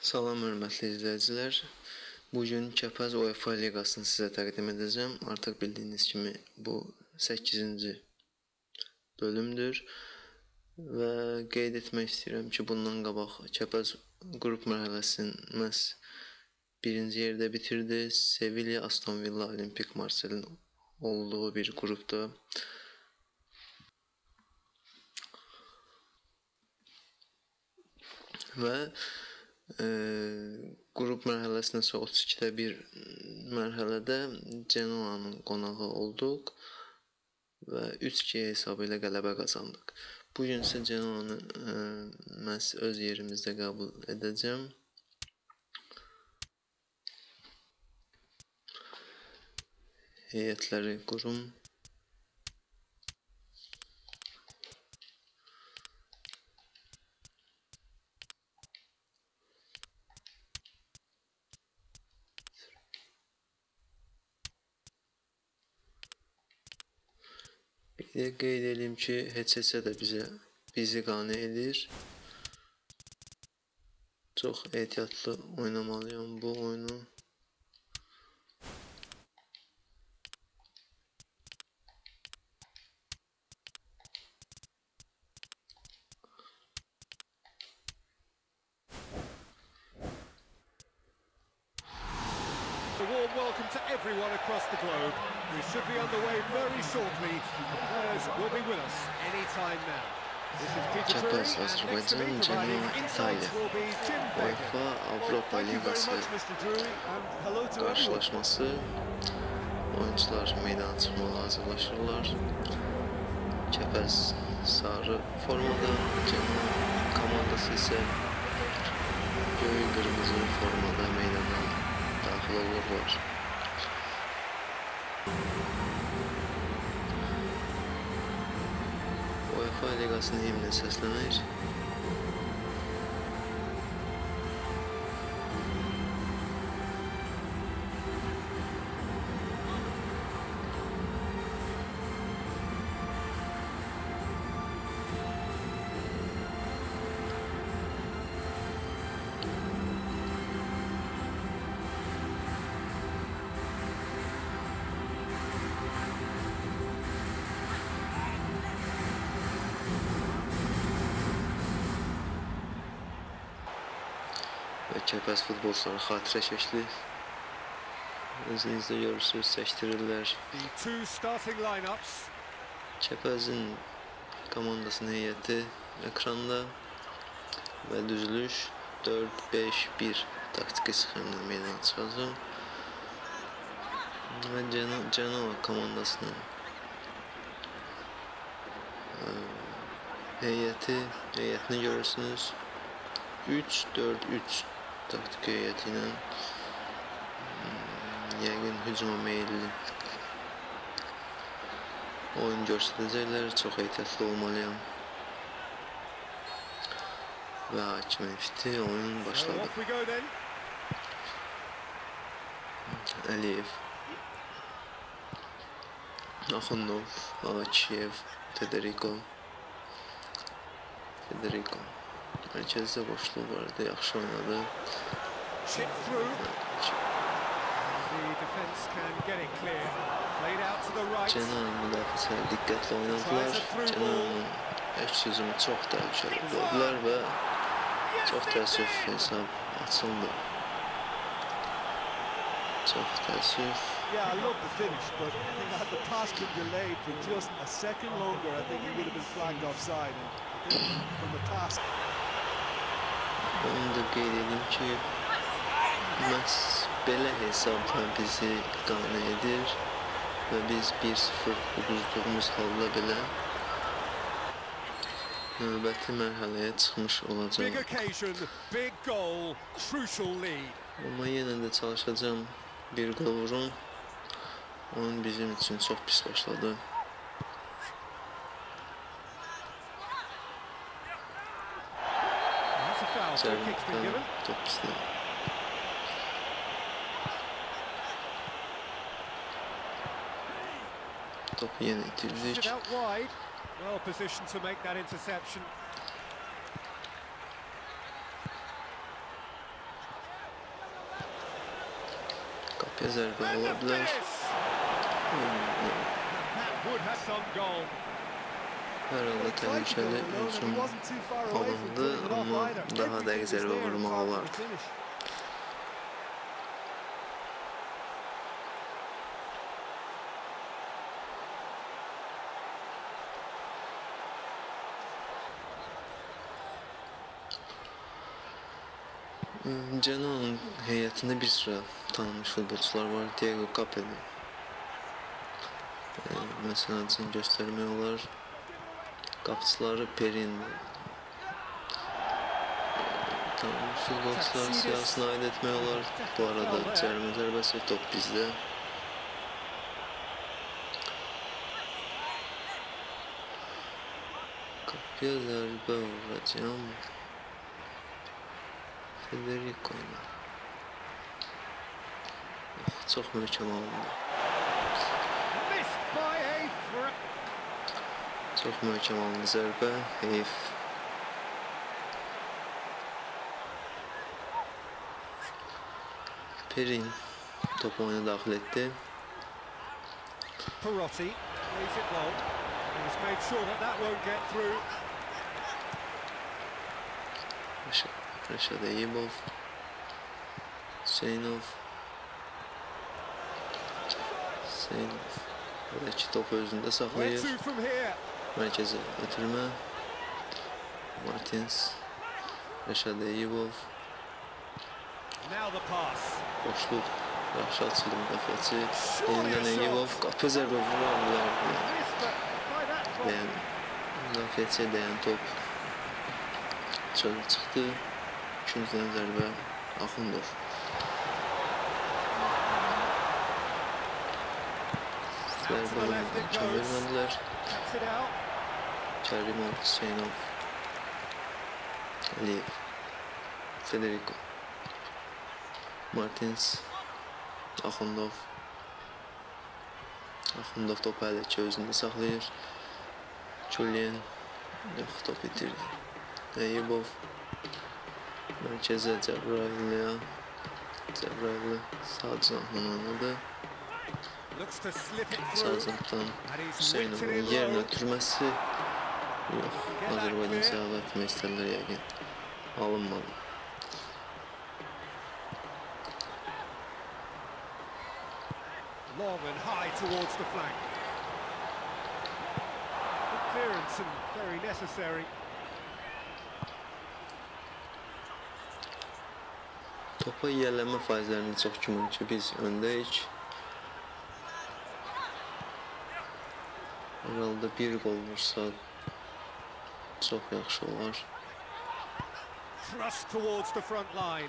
Salam hörmətli izləyicilər. Bugün Kəpəz UEFA Liqasını sizə təqdim edəcəm. Artıq bildiyiniz kimi bu 8-ci bölümdür və qeyd etmək istəyirəm ki, bundan qabaq Kəpəz qrup mərhələsini məhz 1-ci yerdə bitirdi. Sevilla, Aston Villa, Olimpik Marseille'in olduğu bir qrupda. Və qrup mərhələsindən sonra 32-də bir mərhələdə Genoa'nın qonağı olduq və 3-2 hesabı ilə qələbə qazandıq. Bugün isə Genoa'nı məhz öz yerimizdə qəbul edəcəm. Heyətləri qurum. Bir də qeyd edeyim ki, heç-heçə də bizi qane edir. Çox ehtiyatlı oynamalıyam bu oyunu. A warm welcome to everyone across the globe. We should be underway very shortly. The players will be with us any time now. This is Peter Drury, Kəpəz, and next to me Azərbaycan, providing Genoa, insights İtaliya. will be Jim Becker. UEFA Avropa Thank you very Liqası much, Mr. Drury, and hello to everyone. qarşılaşması. Oyuncular meydana çıxmağa hazırlaşırlar. Kəpəz sarı formada, Genoa komandası isə göy qırmızı formada meydana daxil olurlar. UEFA Liqasının himni səslənir. Və Kəpəz futbolçuları xatirə şəkli özünüzdə görürsünüz, çəkdirirlər. The two starting lineups. Kəpəzin komandasının heyəti ekranda və düzülüş 4-5-1 taktiki sxemlə meydana çıxacaq. Və Genoa komandasının heyətini görürsünüz. 3-4-3 taktiki heyəti ilə yəqin hücuma meyilli oyun göstərəcəklər. Çox ehtiyatlı olmalıyam. Və hakim etdi, oyun So başladı. off we go then. Əliyev, Axundov, Ağaçiyev, Federico. Mərkəzdə boşluq vardı, yaxşı oynadı. Chip through. The defence can get it clear. Played out to the right. Genoa müdafiəçilər diqqətlə oynadılar. Genoa'nın əks hücumu çox təhlükəli oldular və çox təəssüf hesab açıldı. Çox təəssüf. Yeah, I love the finish, but I think had the pass been delayed for just a second longer, I think he would have been flagged offside. And I think from the pass. Onu da qeyd edeyim ki, məhz belə hesabla bizi qane edir və biz 1-0 uduzduğumuz halda belə növbəti mərhələyə çıxmış Big olacaq. occasion, big goal, crucial lead. Amma yenə də çalışacağım bir qol vurum. Oyun bizim üçün çox pis başladı. That's a foul. Free kick's been Cərimdən given. top pisdə. Topu yenə itirdik. It out wide. Well positioned to make that interception. Kafiyə zərbə ola bilər. That would have some goal. Hər halda təhlükəli hücum alındı, amma daha dəqiq zərbə vurmaq olardı. Genoa'nın heyətində bir sıra tanınmış futbolçular var. Diego Capelli. Məsələn, adını göstərmək olar. Qapıçıları Perin. Tanınmış futbolçular siyahısına aid etmək olar. Bu arada cərimə zərbəsi, top bizdə. Qapıya zərbə vuracağım. Federico ile. Çok möhkəm alındı. Çok möhkəm alındı zərbə. Heyif. Perin topu oyuna daxil etdi. Perotti plays it well. He's made sure that won't get through. Rashad Eyübov, Hüseynov. Buradakı topu özündə saxlayır. Mərkəzə ötürmə. Martins, Rashad Eyübov. Boşluq. Yaxşı açıldı müdafiəçi. Yenidən Eyübov. Qapı zərbə vura bilərdi. Yəni, müdafiəçiyə dəyən top çölə çıxdı. İkinciden zərbə Axundov. Zərbə imkan vermədilər. Kərimov, Hüseynov, Aliyev, Federico, Martins, Axundov. Axundov topu hələ ki özündə saxlayır. Julien yox, top itirdi. Eyübov. Mərkəzə Cəbrayıllıya. Cəbrayıllı sağ cinahdan oynadı. Sağ cinahdan Hüseynovun yerini ötürməsi. Yox, Azərbaycan səhv etmək istərlər yəqin. Alınmadı. Long and high towards the flank. Good clearance and very necessary. Topa yiyələnmə faizlərini çox güman ki, biz öndəyik. Herhalde bir gol vursa çox yaxşı olar. Thrust towards the front line.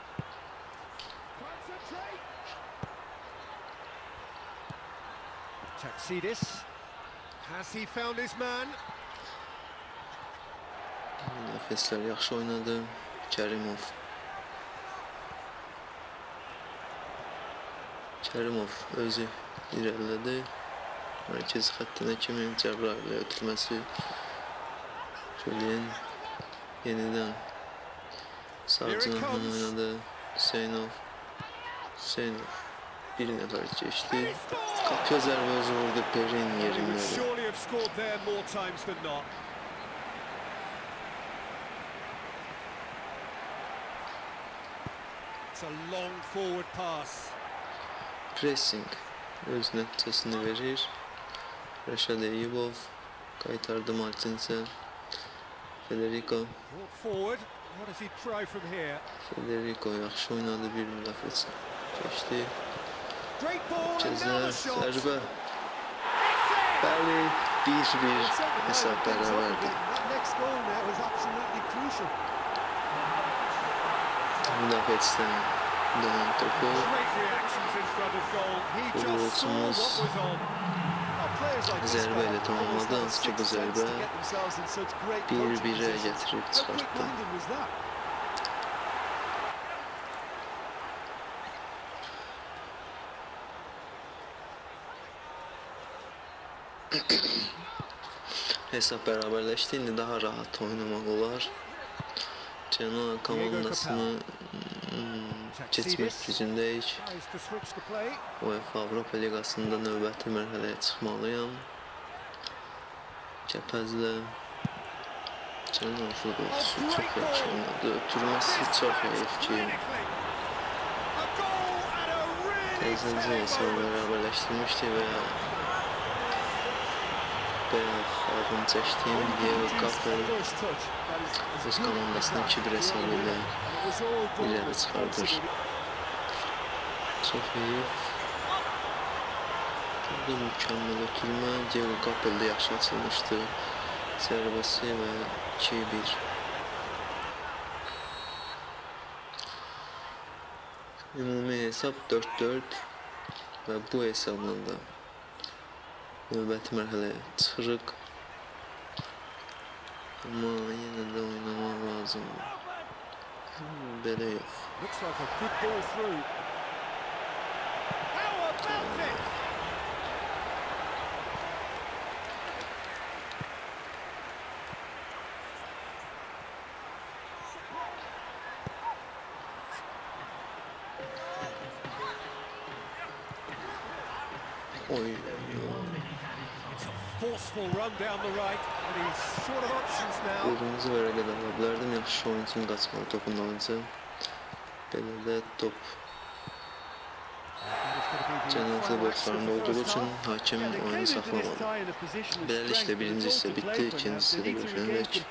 Taxidis. Has he found his man? Nefeslər yaxşı oynadı. Kərimov. Kərimov özü irəlilədi. Mərkəz xəttinə kimi Cəbrayıllıya ötürməsi. Julien yenidən sağ cinahdan oynadı. Hüseynov. Bir nəfər keçdi. Qapıya zərbə özü vurdu. Perin yerindədir. It's a long forward pass. Pressing öz nəticəsini verir. Rashad Eyübov qaytardı Martins'e. Federico. Federico yaxşı oynadı, bir müdafiəçi keçdi. Cəzə, zərbə. Bəli, 1-1 hesab bərabərdir. Müdafiəçidən dönən topu futbolçumuz zərbə ilə tamamladı, hansı ki bu zərbə 1-1'ə gətirib çıxartdı. Hesab bərabərləşdi, indi daha rahat oynamaq olar. Genoa komandasını Keçmək gücündəyik. Tries to switch the play. UEFA Avropa Liqasında növbəti mərhələyə çıxmalıyam. Kəpəzlə Cənab futbolçusu çox yaxşı oynadı. Ötürməsi çox heyif ki, A goal and a really təzəcə hesabı bərabərləşdirmişdi və bayaq adını çəkdiyim Diego Capel First touch. That is öz komandasını 2-1 hesabı ilə it was all done irəli with çıxardır. Çox heyif. Burada mükəmməl ötürmə. Diego Capel də yaxşı açılmışdı. Zərbəsi və 2-1. Ümumi hesab 4-4 və bu hesabla da növbəti mərhələyə çıxırıq. Amma yenə də oynamaq lazımdır. Belə yox. looks like a good ball through. How about it? Oy. It's a forceful run down the right, and he's short of options now. Qırmızı vərəqə də ala bilərdim. Yaxşı oyun üçün qaçmalı topun dalınca. Belə də top Cənab futbolçularında olduğu üçün hakim oyunu saxlamadı. Beləliklə birinci hissə bitdi, ikinci hissədə görüşənək.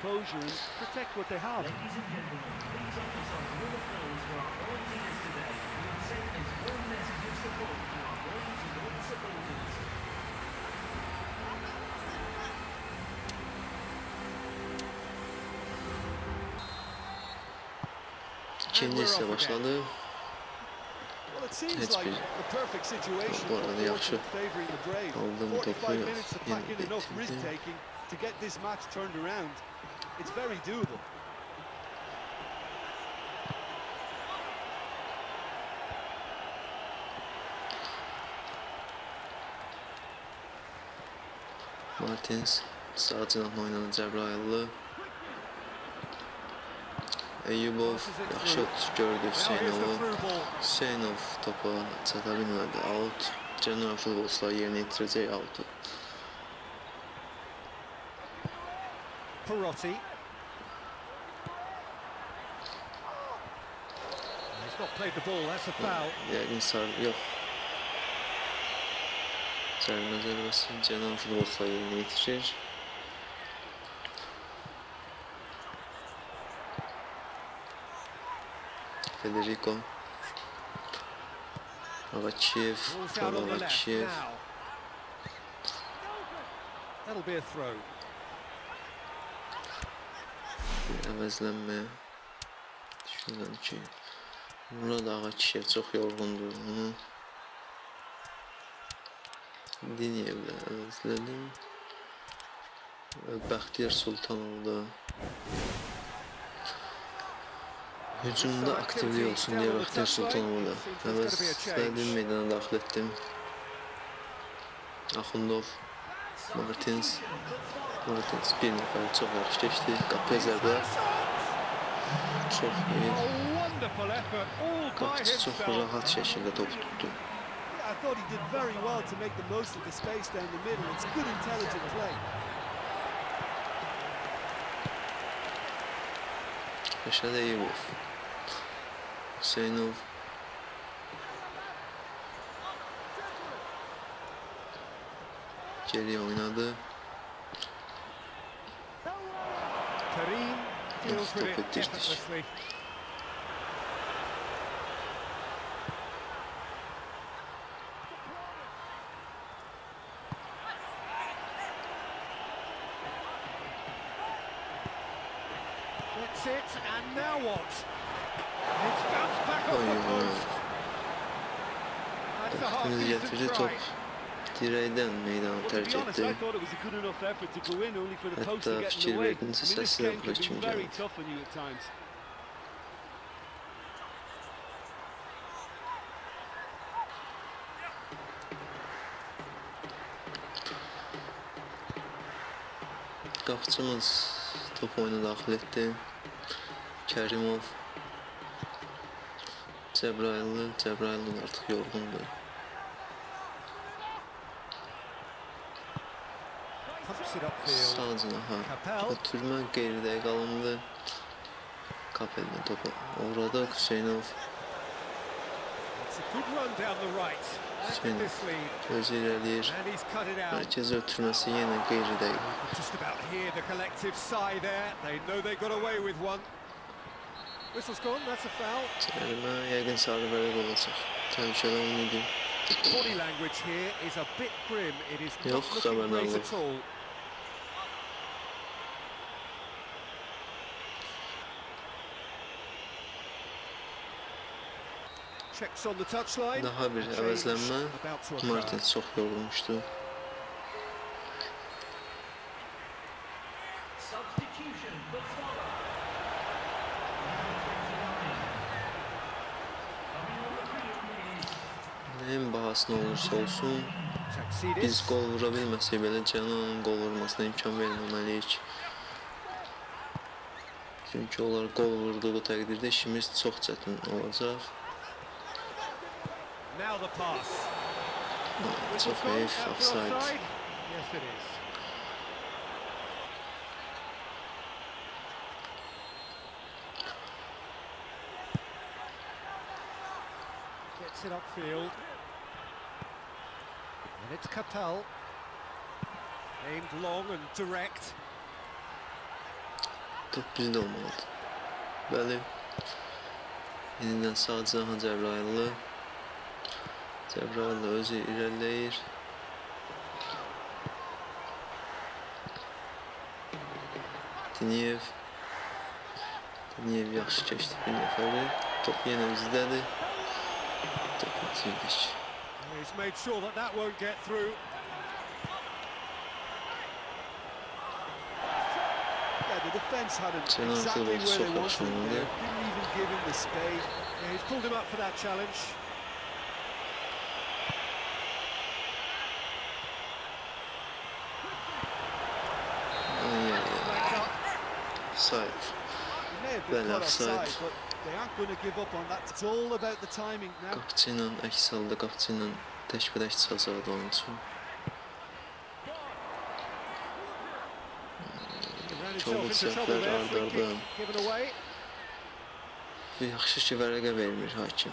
İkinci hissə başladı. Heç bir bu arada yaxşı aldığım topu yenə bitirdi. To get this match turned around, it's very doable. Martins sağ cinahla oynadı Cəbrayıllı. Eyyubov yaxşı gördü Hüseynovu. Hüseynov topa çata bilmədi. Out. Cənab futbolçular yerinə yetirəcək out'u. Perotti. He's not played the ball, that's a foul. Yəqin yox. Cərimə zərbəsi Cənab futbolçular yerinə yetirir. Federico Ağaçiyev, Ball's out on the left Ağaçiyev. now. That'll be a throw. Əvəzlənmə. Düşünürəm ki, Murad Ağaçiyev çox yorğundur. Onu Diniyevlə əvəzlədim. Bəxtiyar Sultanov da hücumda aktivlik olsun deyə Bəxtiyar Sultanovu da əvəzlədim, meydana daxil etdim. Axundov, Martins bir nəfər çox yaxşı keçdi. Qapıya zərbə. Çox iyi. Wonderful effort, all by Qapıcı çox himself. rahat şəkildə topu tutdu. I thought he did very well to make the most of the space down the middle. It's good, intelligent play. Rəşad Eyyubov, Hüseynov, geriyə oynadı. Karim deals Stop with it, it dish. effortlessly. That's it, and now what? It's bounced back off the post. That's a Bəxtimiz gətirdi, half-decent top try. dirəkdən meydanı Well, to tərk be honest, I etdi. thought it was a good enough effort to go in, only for the post to Hətta get in fikir the way. I verdinizsə mean, this səsi game yoxdur can kimi be very gəldi. tough on you at times. Qapıcımız top oyuna daxil etdi. Kərimov Cəbrayıllı artıq yorğundur. Pumps it upfield. Sağcına Capel. götürmə qeyridə qalındı. Kapel'den topu uğradı Hüseynov. It's a good run down the right. Look at this lead. Özü ilerleyir. And he's cut it out. Merkez ötürmesi yine qeyridə. Just about hear the collective sigh there. They know they got away with one. Whistle's gone, that's a foul. Cərimə yəqin sarı vərəq olacaq. Təhlükəli onu idi. Body language here is a bit grim. It is Yox, not looking great xəbərdarlıq. at all. Checks on the touchline. Daha bir Change əvəzlənmə. about to occur. Martins çox yorulmuşdu. Substitution for Salah. Coming on the field is Nəyin bahasına olursa olsun, Taxidis. biz gol vura bilməsək belə Cananın gol vurmasına imkan verməməliyik. Çünki onlar gol vurduğu təqdirdə işimiz çox çətin olacaq. Now the pass. Çox heyif, Out for offside. Yes, it is. Gets it upfield. And it's Capel. Aimed long and direct. Top bizdə olmalıdır. Bəli. Yenidən sağ Cahan Cəbrayıllı. Cəbrayıllı özü irəliləyir. Diniyev yaxşı keçdi bir nəfəri. Top yenə bizdədir. Top itirdik. He's made sure that that won't get through. Yeah, the defence had him Cenan exactly where Kılıç they çok wanted him hoşlandı. there. Didn't even give him the space. Yeah, he's pulled him up for that challenge. Flags up. Offside. He may have been Well, caught offside, offside. but they aren't going to give up on that. It's all about the timing now. Qapıçı ilə əks halda qapıçı ilə təkbirək çıxacaqdı onun üçün. Ran Çok himself into səhvlər trouble there. Free ard-arda. kick given away. Yaxşı ki, vərəqə vermir hakim.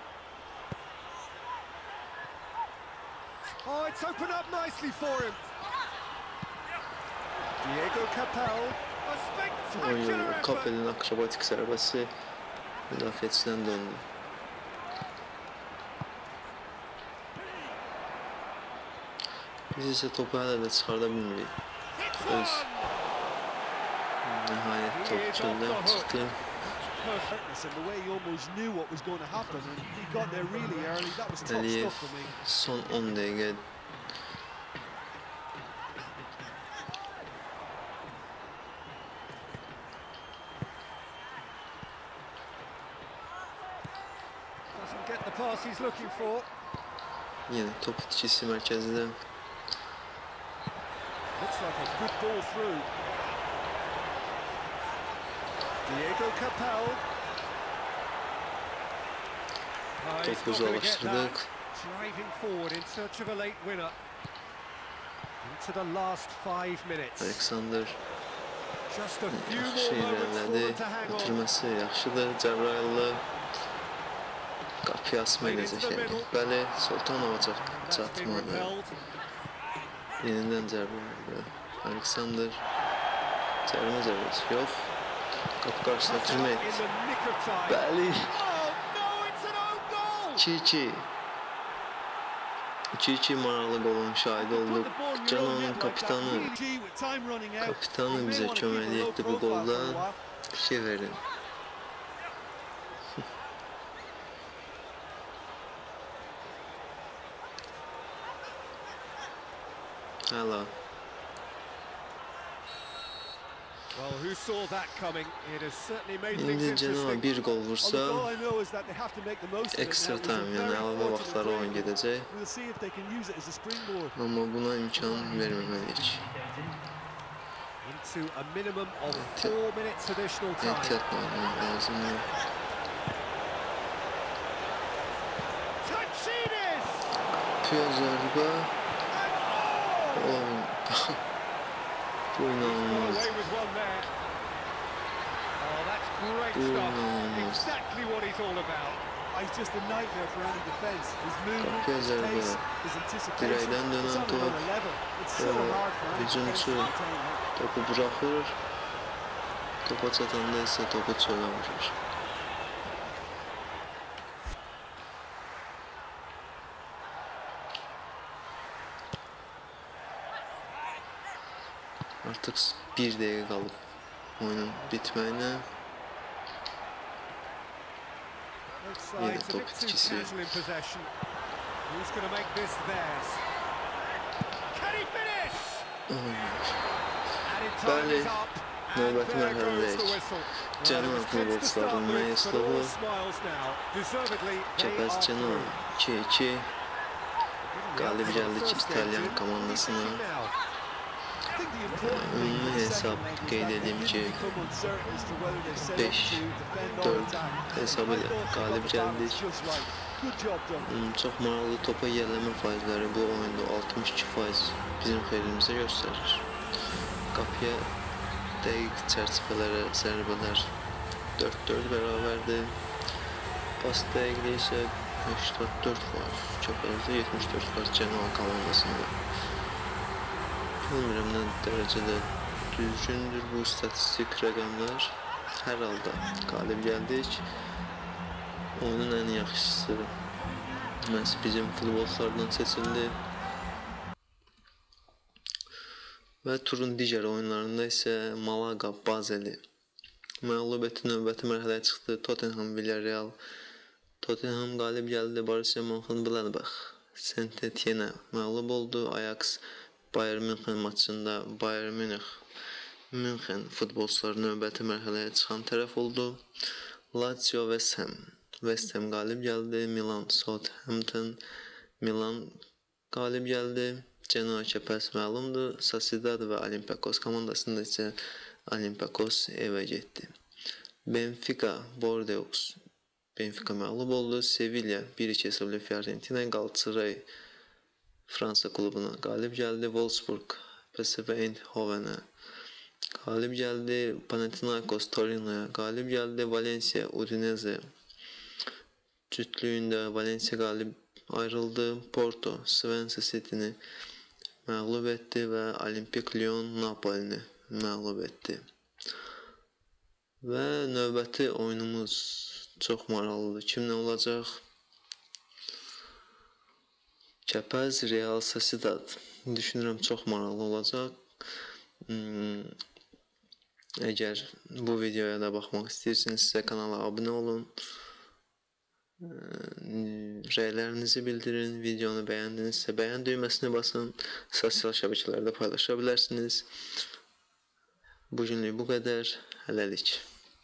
Oh, it's opened up nicely for him. Diego Capel. A spectacular effort. Kapel'in akrobatik zərbəsi müdafiəçidən döndü. Biz isə topu hələ də çıxarda bilmirik. Hits Öz one. nəhayət top çöldən çıxdı. Perfect. And the way he almost knew what was going to happen, and he got there really early. That was top Əliyev stuff for me. son 10 dəqiqə Doesn't get the pass he's looking for. yenə top itkisi mərkəzdə. Looks like a good ball through. Diego Capel. Oh, he's Topu not going to get uzaqlaşdırdıq. that. Driving forward in search of a late winner. Into the last 5 minutes. Aleksandr Just a few yaxşı more moments for irəlilədi. them to hang on. Ötürməsi yaxşıdır. Cəbrayıllı qapıya asma edəcək yəni. Bəli, Sultanova That's been çatmadı. repelled. Yenidən Cəbrayıllı. Aleksandr cərimə zərbəsi yox. Qapı qarşısına Cut out ötürmə in etdi. the nick of time. Bəli, Oh no, it's an own goal! 2-2. 2-2 maraqlı qolun şahidi olduq. Canonun kapitanı bizə köməklik etdi bu qolda. Bir şey verin. Hala. Well, who saw that coming? It has certainly made things İndi Genoa interesting. bir gol vursa Extra ekstra time yəni əlavə vaxtlara oyun gedəcək. Amma buna imkan verməməliyik. Into a minimum of 4 minutes additional time. Ehtiyatla oynamaq lazımdır. Kapıya zərbə. Bu inanılmaz. Away with one there. Oh, that's great Bu stuff. inanılmaz. Exactly what he's all about. It's just a nightmare for any defense. His movement, Kapıya his zərbə. pace, his anticipation. Dirəkdən It's dönən on top. another level. It's so hard for any defense Hücumçu to contain that. topu buraxır. Topa çatanda isə topu çölə vurur. Artıq 1 dəqiqə qalıb oyunun bitməyinə. Both Yine sides a top bit too etkisi. casual in possession. Who's going to make this theirs? Can he finish? Added time Bəli, is up. And növbəti there goes the mərhələdəyik. whistle. Cənub Well, it was tense to start futbolçuların with, but məyusluğu. all smiles now. Deservedly, they Çəpəz are Cənub through. 2-2 qalib Given the gəldi outcome of the first İtalyan game, komandasına. what are you thinking now? I think the important thing Ümumi for the hesab second leg is qeyd that they edeyim didn't ki, become uncertain as to whether they set up 5, to defend or 4 attack. hesabı I ilə thought they qalib got the balance gəldik. just right. Good job done. Çox maraqlı topa yiyələmə faizləri bu oyunda 62% bizim xeyrimizə göstərir. Qapıya dəqiq çərçivələrə zərbələr 4-4 bərabərdir. Pas dəqiqliyi isə 84%, Çəpəzdə 74% Cənub komandasında. Bilmirəm nə dərəcədə düzgündür bu statistik rəqəmlər. Hər halda qalib gəldik. Oyunun ən yaxşısı məhz bizim futbolçulardan seçildi. Və turun digər oyunlarında isə Malaga Bazeli məğlub etdi, növbəti mərhələyə çıxdı. Tottenham Villarreal. Tottenham qalib gəldi. Borussia Mönchengladbach Saint-Etienne məğlub oldu. Ajax Bayern München maçında Bayern München futbolçuları növbəti mərhələyə çıxan tərəf oldu. Lazio West Ham qalib gəldi. Milan Southampton Milan qalib gəldi. Genoa Çəpəz məğlumdur. Sociedad və Olympiakos komandasında isə Olympiakos evə getdi. Benfica Bordeaux məğlub oldu. Sevilla 1-2 hesablı Fiorentina, Galatasaray Fransa klubuna qalib gəldi. Wolfsburg PSV Eindhovenə qalib gəldi. Panathinaikos Torino'ya qalib gəldi. Valencia Udinese cütlüyündə Valencia qalib ayrıldı. Porto Swansea City'ni məğlub etdi və Olimpik Lyon Napolini məğlub etdi. Və növbəti oyunumuz çox maraqlıdır. Kimlə olacaq? Çəpəz Real Sociedad. Düşünürəm çox maraqlı olacaq. Əgər bu videoya da baxmaq istəyirsinizsə kanala abunə olun. Rəylərinizi bildirin. Videonu bəyəndinizsə bəyən düyməsinə basın. Sosial şəbəkələrdə paylaşa bilərsiniz. Bugünlük bu qədər. Hələlik.